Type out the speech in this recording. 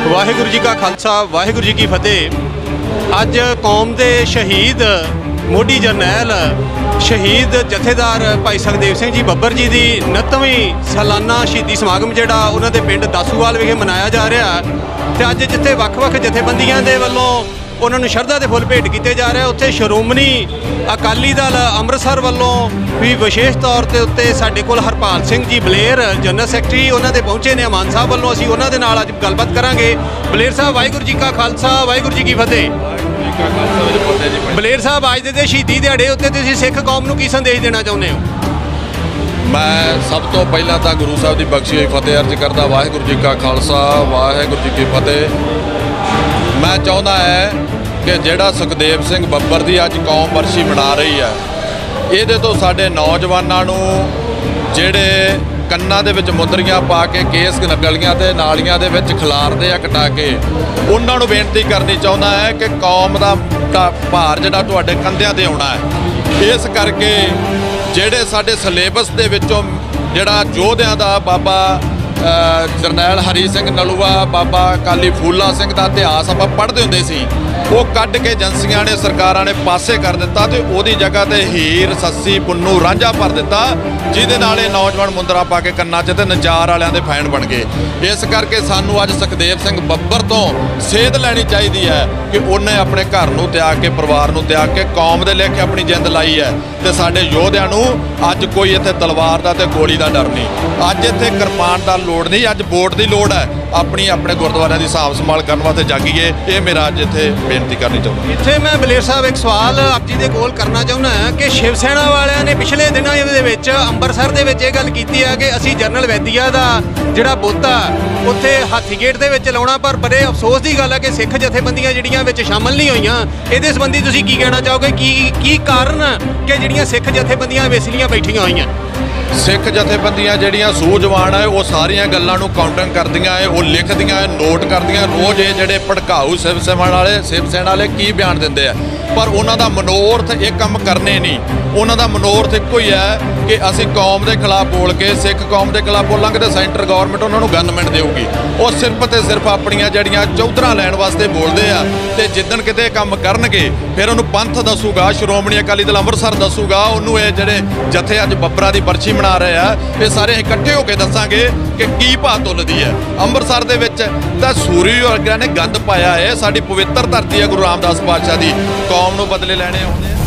वाहिगुरू जी का खालसा वाहिगुरू जी की फतेह। अज कौम के शहीद मोढी जरनैल शहीद जथेदार भाई सुखदेव सिंह जी बब्बर जी की 29वीं सालाना शहीदी समागम जिहड़ा उन्हां दे पिंड दासूवाल विखे मनाया जा रहा है। तो अज जिथे वख-वख जथेबंदियां दे वल्लों उन्होंने शरधा के फुल भेंट किए जा रहे, उत्थे श्रोमणी अकाली दल अमृतसर वालों भी विशेष तौर पर उत्ते साडे कोल हरपाल सिंह जी बलेर जनरल सैकटरी उन्होंने पहुँचे ने। मान साहब वालों असीं उन्हां दे नाल अज गलबात करांगे। बलेर साहब वाहिगुरू जी का खालसा वाहिगुरू जी की फतेह। बलेर साहब अज दे शहीदी दिहाड़े उत्ते तुसीं सिख कौम नूं की संदेश देना चाहुंदे हो? मैं सब तो पहला तो गुरु साहब की बख्शी हुई फतेह अर्ज करता। वाहिगुरू जी का खालसा वाहिगुरू जी की फतेह। मैं चाहता है कि जिहड़ा सुखदेव सिंह बब्बर की अज कौम वर्षी मना रही है, ये तो साडे नौजवानों नूं जिहड़े कन्नां दे विच मुंदरियां पा के केस गलियां ते नालियां दे विच खिलारदे आ कटा के, उन्हां नूं बेनती करनी चाहुंदा है कि कौम दा भार जिहड़ा तुहाडे कंधिआं ते आउणा है। इस करके जिहड़े साडे सिलेबस दे विचों जिहड़ा योधिआं दा बाबा जरनैल हरी सिंह नलूआ बाबा अकाली फूला सिंह का इतिहास आप पढ़ते होंदे सी, वो कढ़ के एजेंसियां ने सरकारां ने पासे कर दिता तो उहदी जगह ते हीर सस्सी पुन्नू रांझा भर दिता, जिहदे नाल नौजवान मुंदरा पा के कन्नां 'च ते नचार वालियां दे फैन बन गए। इस करके सानू अज सुखदेव सिंह बब्बर तो सेध लैनी चाहिए है कि उन्हें अपने घर नूं त्याग के परिवार नूं त्याग के कौम दे लेखे अपनी जिंद लाई है। तो साडे योधिआं नूं अज कोई इत्थे तलवार दा ते गोली दा डर नहीं, अज इत्थे किरपान दा लोड़ नहीं, अज वोट की लोड़ है। अपनी अपने गुरुद्वारिਆਂ की साफ संभाल करने वास्ते जागीए, ये मेरा अज इत्थे बेनती करनी चाहूँगा। इत्थे मैं बलेर साहब एक सवाल आप जी के कोल करना चाहुंदा कि शिव सेना वालियां ने पिछले दिनों दे विच अंबरसर दे विच गल कीती है कि असीं जनरल वैदिया दा जिहड़ा बोता उत्थे हाथीगेट दे विच लाउणा, पर बड़े अफसोस की गल है कि सिख जथेबंदियां जिहड़ियां विच शामिल नहीं होईयां। इहदे संबंधी तुसीं की कहना चाहोगे? की कारण कि जिहड़ियां सिख जथेबंदियां वेसलियां बैठियां होईयां? सिख जथेबंदियां जिहड़ियां सूझवान है वो सारियां गल्लां नूं काउंटिंग करदियां है, वो लिखदियां है, नोट करदियां। रोज़ ये जिहड़े भड़काऊ शिव सेना वाले की बयान दिंदे आ, पर उन्हां दा मनोरथ ये काम करने नहीं। उन्हां दा मनोरथ इक्को ही है कि असीं कौम के खिलाफ बोल के सिख कौम के खिलाफ बोलांगे तो सेंटर गौरमेंट उन्हां नूं गनमेंट देऊगी। वो सिर्फ तो सिर्फ अपनियां जिहड़ियां चौधरां लैण वास्ते बोलदे आ, ते जिद्दण किते काम करनगे फिर उन्होंने पंथ दसूगा, श्रोमणी अकाली दल अमृतसर दसूगा, उन्होंने ये जिहड़े जथे अज बब्बरा की बरछी मना रहे हैं, ये सारे इकट्ठे होकर दसांगे कि की भाव तुलदी है। अमृतसर दे विच तां सूरी वर्गिਆਂ ने गंद पाया है। साडी पवित्र धरती है गुरु रामदास पातशाह की, कौम नूं बदले लैणे आउंदे।